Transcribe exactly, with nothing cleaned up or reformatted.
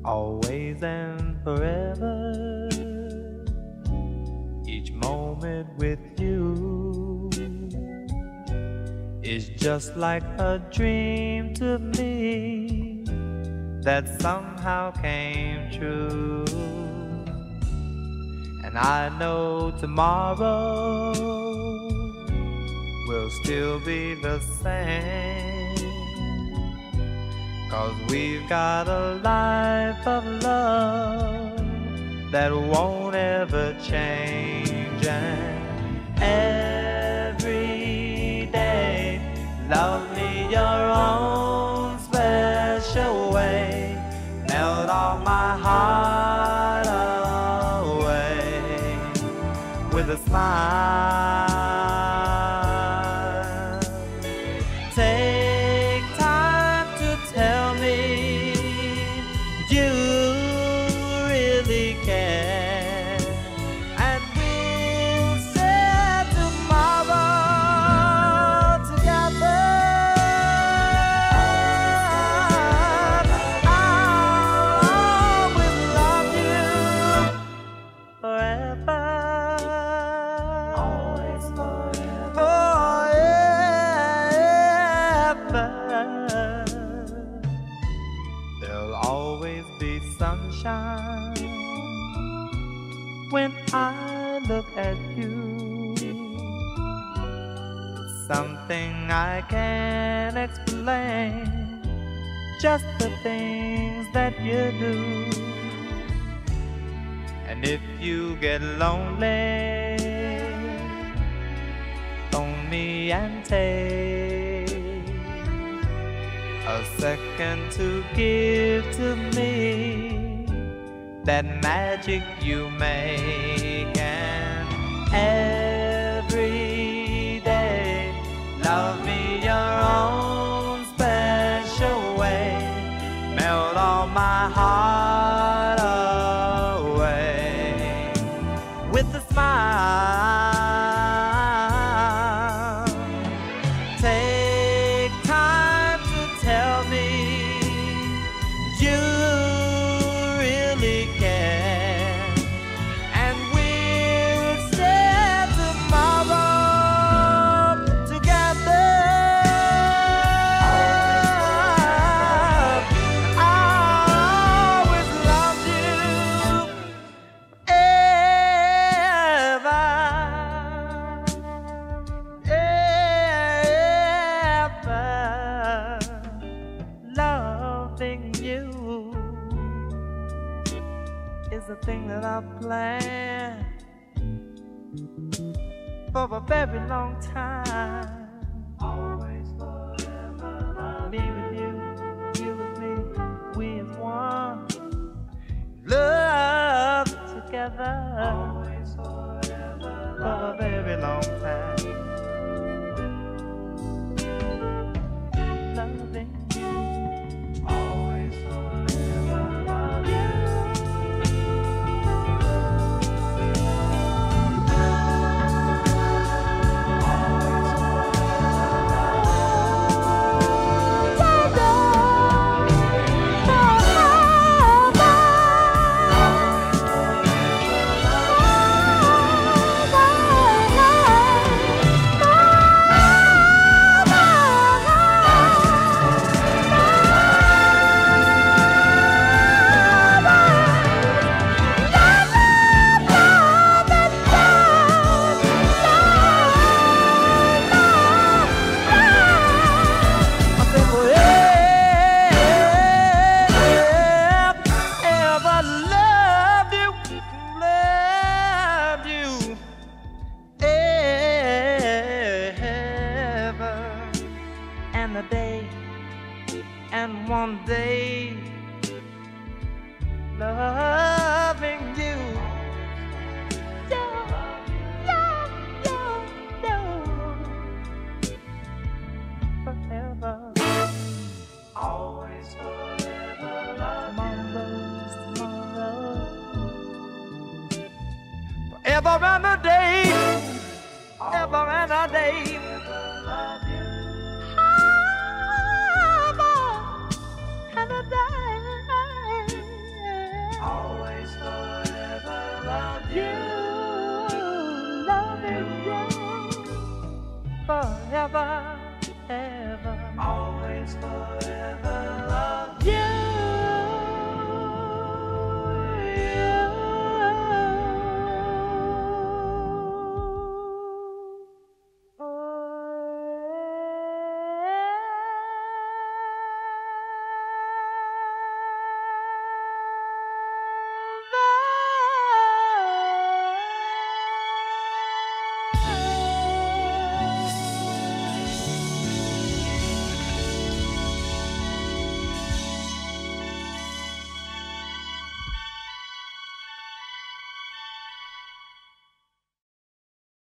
always and forever. Each moment with you is just like a dream to me that somehow came true. And I know tomorrow will still be the same, 'cause we've got a life of love that won't ever change. And every day, love me your own special way, melt all my heart away with a smile. Take time to tell me you really care, and we'll share tomorrow together. I'll always love you forever. Always forever. Forever. There'll always be sunshine when I look at you. Something I can't explain, just the things that you do. And if you get lonely, phone me and take a second to give to me that magic you make. And every day, love me your own special way, melt all my heart away with a smile. Take time to tell me you really care, and we'll share tomorrow together. I always loved you ever, ever. Loving you is a thing that I've planned for a very long time. Always forever. Me with you, you with me, we as one. Love together. Always forever. For a very long time. Loving you. Always forever. Love you. And a day, and one day, loving you. Yeah, yeah, yeah, yeah. Forever, always forever. Tomorrow's tomorrow. Forever and a day, ever and a day.